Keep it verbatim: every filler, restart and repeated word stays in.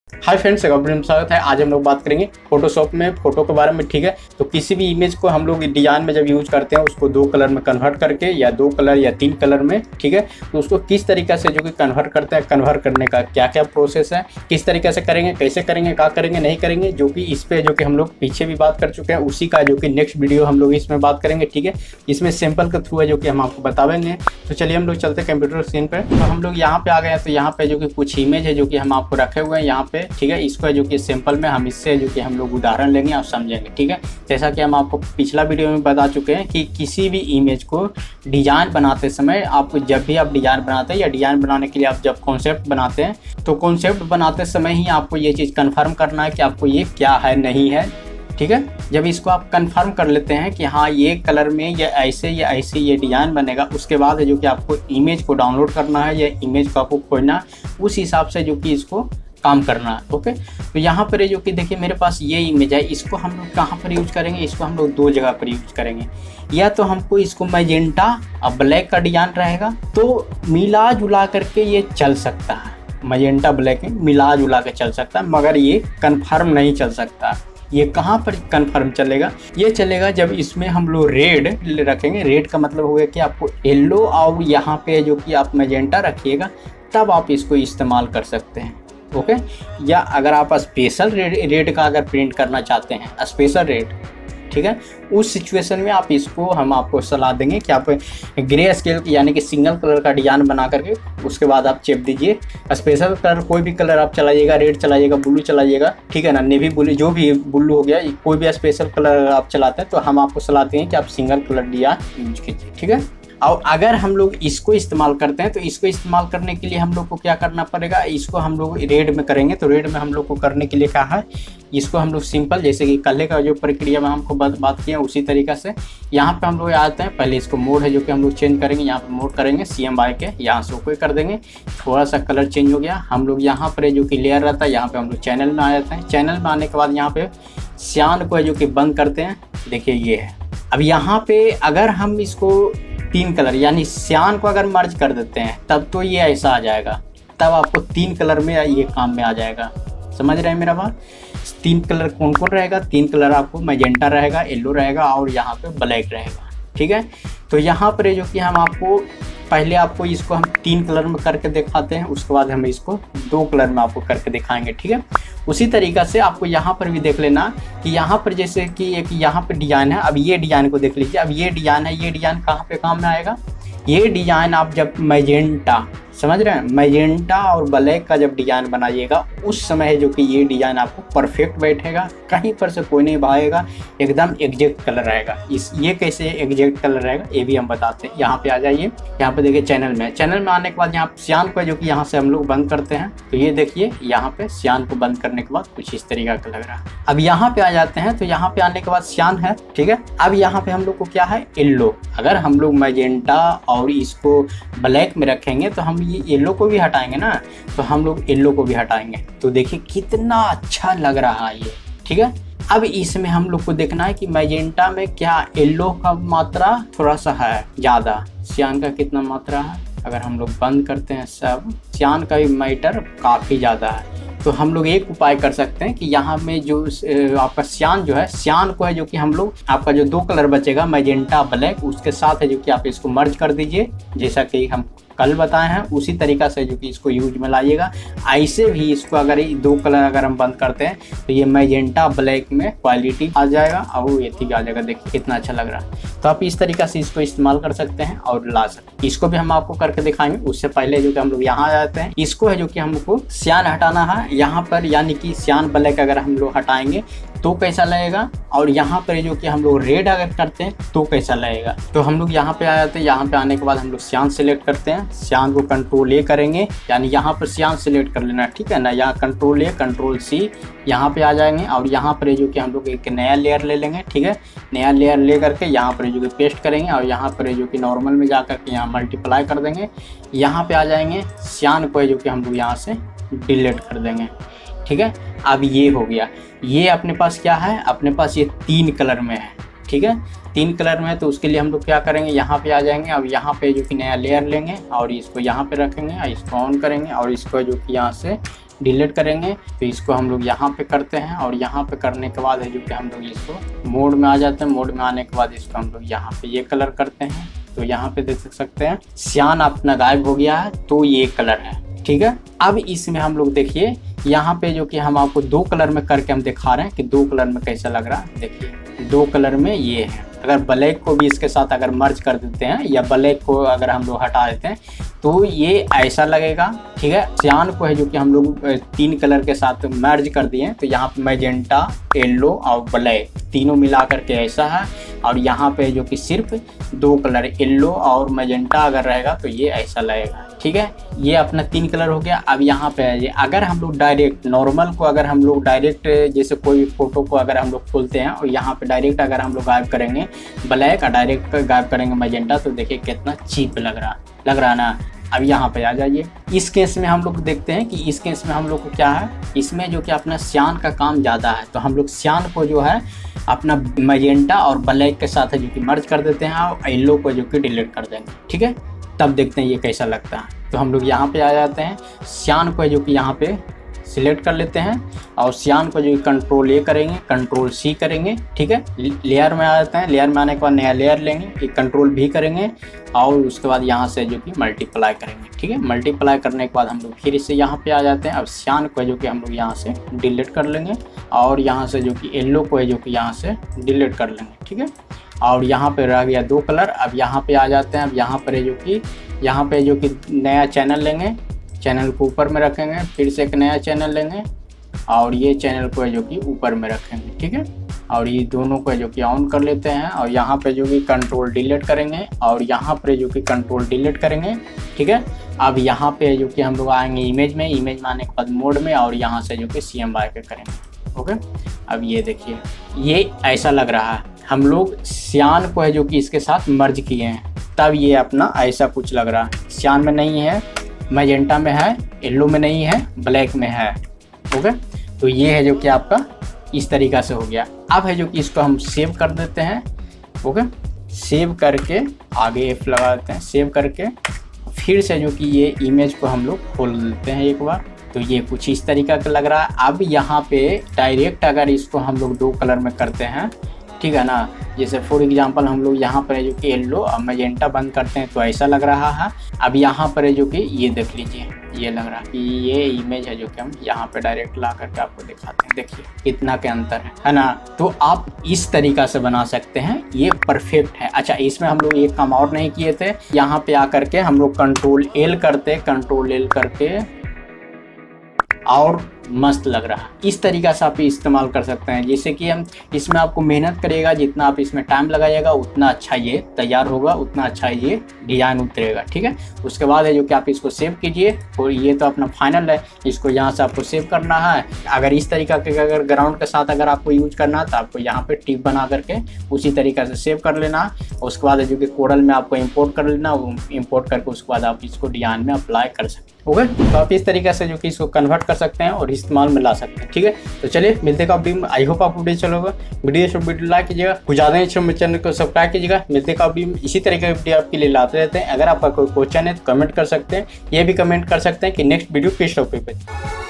Hi friends, एक बार स्वागत है। आज हम लोग बात करेंगे फोटोशॉप में फोटो के बारे में। ठीक है, तो किसी भी इमेज को हम लोग डिजाइन में जब यूज करते हैं उसको दो कलर में कन्वर्ट करके या दो कलर या तीन कलर में, ठीक है, तो उसको किस तरीके से जो कि कन्वर्ट करते हैं, कन्वर्ट करने का क्या क्या प्रोसेस है, किस तरीके से करेंगे, कैसे करेंगे, क्या करेंगे, नहीं करेंगे, जो कि इस पे जो कि हम लोग पीछे भी बात कर चुके हैं, उसी का जो कि नेक्स्ट वीडियो हम लोग इसमें बात करेंगे। ठीक है, इसमें सैंपल के थ्रू है जो कि हम आपको बतावेंगे। तो चलिए हम लोग चलते हैं कंप्यूटर स्क्रीन पर। तो हम लोग यहाँ पे आ गए हैं। तो यहाँ पे जो कि कुछ इमेज है जो कि हम आपको रखे हुए हैं यहाँ पे। ठीक है, इसको जो कि सैंपल में हम इससे जो कि हम लोग उदाहरण लेंगे और समझेंगे। ठीक है, जैसा कि हम आपको पिछला वीडियो में बता चुके हैं कि किसी भी इमेज को डिजाइन बनाते समय आपको, जब भी आप डिजाइन बनाते हैं या डिजाइन बनाने के लिए आप जब कॉन्सेप्ट बनाते हैं, तो कॉन्सेप्ट बनाते समय ही आपको ये चीज़ कन्फर्म करना है कि आपको ये क्या है, नहीं है। ठीक है, जब इसको आप कंफर्म कर लेते हैं कि हाँ ये कलर में या ऐसे या ऐसे ये डिज़ाइन बनेगा, उसके बाद है जो कि आपको इमेज को डाउनलोड करना है या इमेज को आपको खोजना, उस हिसाब से जो कि इसको काम करना है। ओके, तो यहाँ पर जो कि देखिए मेरे पास ये इमेज है, इसको हम लोग कहाँ पर यूज करेंगे, इसको हम लोग दो जगह पर यूज करेंगे। या तो हमको इसको मैजेंटा और ब्लैक का डिजाइन रहेगा तो मिला जुला करके ये चल सकता है, मैजेंटा ब्लैक में मिला जुला के चल सकता है, मगर ये कन्फर्म नहीं चल सकता। ये कहाँ पर कन्फर्म चलेगा, ये चलेगा जब इसमें हम लोग रेड रखेंगे। रेड का मतलब हो गया कि आपको येलो और यहाँ पे जो कि आप मैजेंटा रखिएगा, तब आप इसको इस्तेमाल कर सकते हैं। ओके, या अगर आप स्पेशल रेड रेड का अगर प्रिंट करना चाहते हैं, स्पेशल रेड, ठीक है, उस सिचुएशन में आप इसको, हम आपको सलाह देंगे कि आप ग्रे स्केल यानी कि सिंगल कलर का डिजाइन बना करके उसके बाद आप चेप दीजिए। स्पेशल कलर कोई भी कलर आप चलाइएगा, रेड चलाइएगा, ब्लू चलाइएगा, ठीक है ना, नेवी ब्लू, जो भी ब्लू हो गया, कोई भी स्पेशल कलर आप चलाते हैं तो हम आपको सलाह देंगे कि आप सिंगल कलर डिजाइन यूज कीजिए। ठीक है, और अगर हम लोग इसको इस्तेमाल करते हैं तो इसको इस्तेमाल करने के लिए हम लोग को क्या करना पड़ेगा, इसको हम लोग रेड में करेंगे। तो रेड में हम लोग को करने के लिए क्या है, इसको हम लोग सिंपल, जैसे कि कल का जो प्रक्रिया में हमको बात बात किया उसी तरीक़ा से यहाँ पे हम लोग आते हैं। पहले इसको मोड है जो कि हम लोग चेंज करेंगे, यहाँ पे मोड करेंगे सी एम वाई के, यहाँ से ओके कर देंगे। थोड़ा सा कलर चेंज हो गया। हम लोग यहाँ पर जो कि लेयर रहता है, यहाँ पे हम लोग चैनल में आ जाते हैं। चैनल में आने के बाद यहाँ पे सियान को है जो कि बंद करते हैं। देखिए ये है। अब यहाँ पे अगर हम इसको तीन कलर यानी सियान को अगर मर्ज कर देते हैं तब तो ये ऐसा आ जाएगा, तब आपको तीन कलर में ये काम में आ जाएगा। समझ रहे हैं मेरा बात? तीन कलर कौन कौन रहेगा? तीन कलर आपको मैजेंटा रहेगा, येलो रहेगा और यहाँ पे ब्लैक रहेगा। ठीक है, तो यहाँ पर जो कि हम आपको पहले आपको इसको हम तीन कलर में करके दिखाते हैं, उसके बाद हम इसको दो कलर में आपको करके दिखाएंगे। ठीक है, उसी तरीक़ा से आपको यहाँ पर भी देख लेना कि यहाँ पर जैसे कि एक यहाँ पर डिज़ाइन है। अब ये डिज़ाइन को देख लीजिए। अब ये डिज़ाइन है, ये डिज़ाइन कहाँ पे काम में आएगा? ये डिज़ाइन आप जब मैजेंटा, समझ रहे हैं, मैजेंटा और ब्लैक का जब डिज़ाइन बनाइएगा उस समय है जो कि ये डिज़ाइन आपको परफेक्ट बैठेगा, कहीं पर से कोई नहीं भागेगा, एकदम एग्जैक्ट कलर रहेगा। इस ये कैसे एग्जैक्ट कलर रहेगा ये भी हम बताते हैं। यहाँ पे आ जाइए, यहाँ पे देखिए चैनल में। चैनल में आने के बाद यहाँ सियान को जो कि यहाँ से हम लोग बंद करते हैं, तो ये देखिए यहाँ पे सियान को बंद करने के बाद कुछ इस तरीका का लग रहा है। अब यहाँ पे आ जाते हैं, तो यहाँ पे आने के बाद सियान है, ठीक है। अब यहाँ पे हम लोग को क्या है, येलो। अगर हम लोग मैजेंटा और इसको ब्लैक में रखेंगे तो हम ये येलो को भी हटाएंगे ना, तो हम लोग येलो को भी हटाएंगे। तो देखिए कितना अच्छा लग रहा है ये। ठीक है, अब इसमें हम लोग को देखना है कि मैजेंटा में क्या येलो का मात्रा थोड़ा सा है ज़्यादा, सियान का कितना मात्रा है। अगर हम लोग बंद करते हैं सब, सियान का भी मैटर काफ़ी ज़्यादा है। तो हम लोग एक उपाय कर सकते हैं कि यहाँ में जो आपका सियान जो है, सियान को है जो कि हम लोग, आपका जो दो कलर बचेगा मैजेंटा ब्लैक, उसके साथ है जो कि आप इसको मर्ज कर दीजिए, जैसा कि हम कल बताए हैं उसी तरीका से जो कि इसको यूज में लाइएगा। ऐसे भी इसको अगर दो कलर अगर हम बंद करते हैं तो ये मैजेंटा ब्लैक में क्वालिटी आ जाएगा और ये भी आ जाएगा। देखिए कितना अच्छा लग रहा है। तो आप इस तरीका से इसको इस्तेमाल कर सकते हैं और ला सकते हैं। इसको भी हम आपको करके दिखाएंगे। उससे पहले जो कि हम लोग यहाँ आ जाते हैं, इसको है जो कि हमको सियान हटाना है यहाँ पर, यानी कि सियान ब्लैक अगर हम लोग हटाएंगे तो कैसा लगेगा, और यहाँ पर जो कि हम लोग रेड अगर करते हैं तो कैसा लगेगा। तो हम लोग यहाँ पे आ जाते हैं। यहाँ पे आने के बाद हम लोग सियान सेलेक्ट करते हैं, सियान को कंट्रोल ए करेंगे, यानी यहाँ पर सियान सेलेक्ट कर लेना, ठीक है ना। यहाँ कंट्रोल ए कंट्रोल सी यहाँ पे आ जाएंगे और यहाँ पर जो कि हम लोग एक नया लेयर ले लेंगे, ठीक है। नया लेयर ले करके यहाँ पर जो कि पेस्ट करेंगे और यहाँ पर जो कि नॉर्मल में जा करके यहाँ मल्टीप्लाई कर देंगे। यहाँ पे आ जाएंगे, सियान को जो कि हम लोग यहाँ से डिलीट कर देंगे, ठीक है। अब ये हो गया। ये अपने पास क्या है, अपने पास ये तीन कलर में है, ठीक है, तीन कलर में है। तो उसके लिए हम लोग क्या करेंगे, यहाँ पे आ जाएंगे और यहाँ पे जो कि नया लेयर लेंगे और इसको यहाँ पे रखेंगे और इसको ऑन करेंगे और इसको जो कि यहाँ से डिलीट करेंगे। तो इसको हम लोग यहाँ पे करते हैं और यहाँ पे करने के बाद है जो कि हम लोग इसको मोड में आ जाते हैं। मोड में आने के बाद इसको हम लोग यहाँ पे ये कलर करते हैं। तो यहाँ पे देख सकते हैं सियान अपना गायब हो गया है, तो ये कलर है, ठीक है। अब इसमें हम लोग देखिए यहाँ पे जो कि हम आपको दो कलर में करके हम दिखा रहे हैं कि दो कलर में कैसा लग रहा है। देखिए दो कलर में ये है। अगर ब्लैक को भी इसके साथ अगर मर्ज कर देते हैं या ब्लैक को अगर हम लोग हटा देते हैं तो ये ऐसा लगेगा, ठीक है। सियान को है जो कि हम लोग तीन कलर के साथ मर्ज कर दिए हैं। तो यहाँ पे मैजेंटा, येलो और ब्लैक तीनों मिला करके ऐसा है। और यहाँ पे जो कि सिर्फ दो कलर येलो और मैजेंटा अगर रहेगा तो ये ऐसा लगेगा, ठीक है। ये अपना तीन कलर हो गया। अब यहाँ पे है अगर हम लोग डायरेक्ट नॉर्मल को अगर हम लोग डायरेक्ट जैसे कोई फोटो को अगर हम लोग खोलते हैं और यहाँ पे डायरेक्ट अगर हम लोग गायब करेंगे ब्लैक और डायरेक्ट गायब करेंगे मैजेंटा, तो देखिए कितना चीप लग रहा लग रहा ना। अब यहाँ पे आ जाइए, इस केस में हम लोग देखते हैं कि इस केस में हम लोग को क्या है, इसमें जो कि अपना सियान का काम ज़्यादा है। तो हम लोग सियान को जो है अपना मैजेंटा और ब्लैक के साथ है जो कि मर्ज कर देते हैं और येलो को जो कि डिलीट कर देंगे, ठीक है। तब देखते हैं ये कैसा लगता है। तो हम लोग यहाँ पे आ जाते हैं, सियान को है जो कि यहाँ पे सिलेक्ट कर लेते हैं और सियान को जो कंट्रोल ए करेंगे, कंट्रोल सी करेंगे, ठीक है। लेयर में आ जाते हैं, लेयर में आने के बाद नया लेयर लेंगे, कंट्रोल भी करेंगे और उसके बाद यहाँ से जो कि मल्टीप्लाई करेंगे, ठीक है। मल्टीप्लाई करने के बाद हम लोग फिर से यहाँ पे आ जाते हैं। अब सियान को जो कि हम लोग यहाँ से डिलीट कर लेंगे और यहाँ से जो कि येलो को है जो कि यहाँ से डिलीट कर लेंगे, ठीक है। और यहाँ पे रह गया दो कलर। अब यहाँ पे आ जाते हैं। अब यहाँ पर है जो कि यहाँ पे जो कि नया चैनल लेंगे, चैनल को ऊपर में रखेंगे, फिर से एक नया चैनल लेंगे और ये चैनल को है जो कि ऊपर में रखेंगे, ठीक है। और ये दोनों को है जो कि ऑन कर लेते हैं और यहाँ पे जो कि कंट्रोल डिलीट करेंगे और यहाँ पे जो कि कंट्रोल डिलीट करेंगे, ठीक है। अब यहाँ पे जो कि हम लोग आएंगे इमेज में, इमेज में आने के बाद मोड में और यहाँ से जो कि सी एम वाई के करेंगे, ओके। अब ये देखिए ये ऐसा लग रहा है। हम लोग सियान को है जो कि इसके साथ मर्ज किए हैं, तब ये अपना ऐसा कुछ लग रहा है। सियान में नहीं है, मैजेंटा में है, येलो में नहीं है, ब्लैक में है, ओके। तो ये है जो कि आपका इस तरीक़ा से हो गया। अब है जो कि इसको हम सेव कर देते हैं, ओके। सेव करके आगे एफ लगा देते हैं, सेव करके फिर से जो कि ये इमेज को हम लोग खोल देते हैं एक बार। तो ये कुछ इस तरीक़ा का लग रहा है। अब यहाँ पे डायरेक्ट अगर इसको हम लोग दो कलर में करते हैं, ठीक है ना, जैसे फॉर एग्जांपल हम लोग यहाँ पर है जो कि येलो और मैजेंटा बंद करते हैं तो ऐसा लग रहा है। अब यहाँ पर है जो कि ये देख लीजिए, ये लग रहा है कि ये इमेज है जो कि हम यहाँ पे डायरेक्ट ला करके आपको दिखाते हैं। देखिए कितना के अंतर है, है ना। तो आप इस तरीका से बना सकते हैं, ये परफेक्ट है। अच्छा, इसमें हम लोग एक काम और नहीं किए थे, यहाँ पे आकर के हम लोग कंट्रोल एल करते, कंट्रोल एल करके और मस्त लग रहा है। इस तरीका से आप इस्तेमाल कर सकते हैं। जैसे कि हम इसमें आपको मेहनत करेगा, जितना आप इसमें टाइम लगाइएगा उतना अच्छा ये तैयार होगा, उतना अच्छा ये डिजाइन उतरेगा, ठीक है। उसके बाद है जो कि आप इसको सेव कीजिए और ये तो अपना फाइनल है। इसको यहाँ से आपको सेव करना है। अगर इस तरीका के अगर ग्राउंड के साथ अगर आपको यूज करना है तो आपको यहाँ पे टिप बना करके उसी तरीका से सेव कर लेना। उसके बाद है जो कि कोरल में आपको इम्पोर्ट कर लेना, इम्पोर्ट करके उसके बाद आप इसको डिजाइन में अप्लाई कर सकते हैं, ओके। तो आप इस तरीके से जो कि इसको कन्वर्ट कर सकते हैं और इस्तेमाल में ला सकते हैं, ठीक है। तो चलिए मिलते का वीडियो में। आई होप आपको वीडियो चला होगा। वीडियो से वीडियो लाइक कीजिएगा, कुछ ज़्यादा नहीं मेरे चैनल को सब्सक्राइब कीजिएगा। मिलते का वीडियो इसी तरीके का वीडियो आपके लिए लाते रहते हैं। अगर आपका कोई क्वेश्चन है तो कमेंट कर सकते हैं, ये भी कमेंट कर सकते हैं कि नेक्स्ट वीडियो किस टॉपिक पे।